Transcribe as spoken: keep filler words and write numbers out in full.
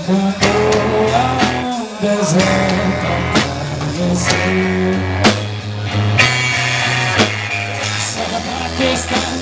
quando há um deserto amanhecer. Saiba que está